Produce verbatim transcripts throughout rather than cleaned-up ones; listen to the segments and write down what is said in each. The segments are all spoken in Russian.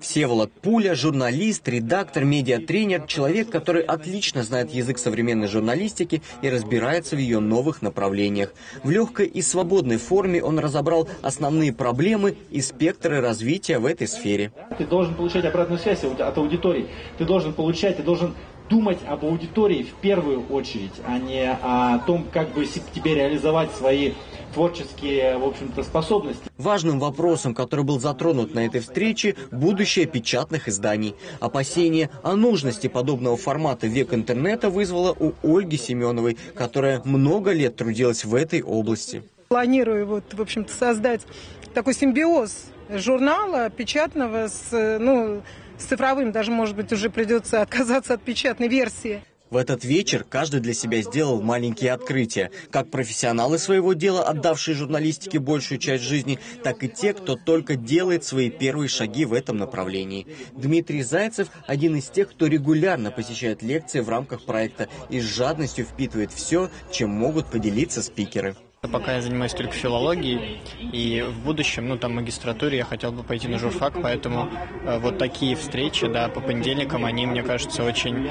Всеволод Пуля – журналист, редактор, медиатренер, человек, который отлично знает язык современной журналистики и разбирается в ее новых направлениях. В легкой и свободной форме он разобрал основные проблемы и спектры развития в этой сфере. Ты должен получать обратную связь от аудитории. Ты должен получать, ты должен думать об аудитории в первую очередь, а не о том, как бы тебе реализовать свои творческие, в общем-то, способности. Важным вопросом, который был затронут на этой встрече, будущее печатных изданий. Опасение о нужности подобного формата в век интернета вызвало у Ольги Семеновой, которая много лет трудилась в этой области. Планирую, вот, в общем-то, создать такой симбиоз журнала печатного с, ну, с цифровым. Даже, может быть, уже придется отказаться от печатной версии. В этот вечер каждый для себя сделал маленькие открытия. Как профессионалы своего дела, отдавшие журналистике большую часть жизни, так и те, кто только делает свои первые шаги в этом направлении. Дмитрий Зайцев – один из тех, кто регулярно посещает лекции в рамках проекта и с жадностью впитывает все, чем могут поделиться спикеры. Пока я занимаюсь только филологией, и в будущем, ну, там, в магистратуре я хотел бы пойти на журфак, поэтому э, вот такие встречи, да, по понедельникам, они, мне кажутся, очень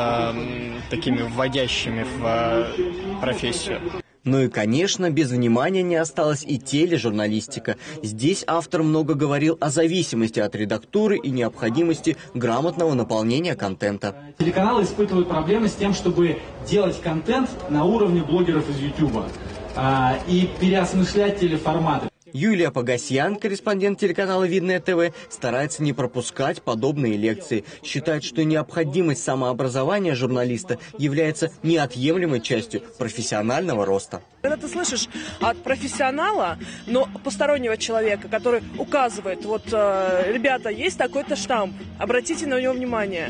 э, такими вводящими в э, профессию. Ну и, конечно, без внимания не осталась и тележурналистика. Здесь автор много говорил о зависимости от редактуры и необходимости грамотного наполнения контента. Телеканалы испытывают проблемы с тем, чтобы делать контент на уровне блогеров из Ютуба а, и переосмыслять телеформаты. Юлия Погосян, корреспондент телеканала «Видное ТВ», старается не пропускать подобные лекции. Считает, что необходимость самообразования журналиста является неотъемлемой частью профессионального роста. Когда ты слышишь от профессионала, но постороннего человека, который указывает, вот, э, ребята, есть такой-то штамп, обратите на него внимание,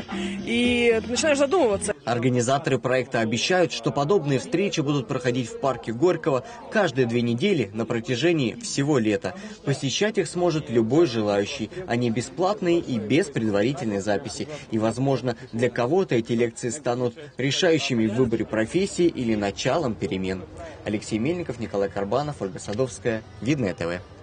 и ты начинаешь задумываться. Организаторы проекта обещают, что подобные встречи будут проходить в парке Горького каждые две недели на протяжении всего лета. Посещать их сможет любой желающий. Они бесплатные и без предварительной записи. И, возможно, для кого-то эти лекции станут решающими в выборе профессии или началом перемен. Алексей Мельников, Николай Карбанов, Ольга Садовская. Видное ТВ.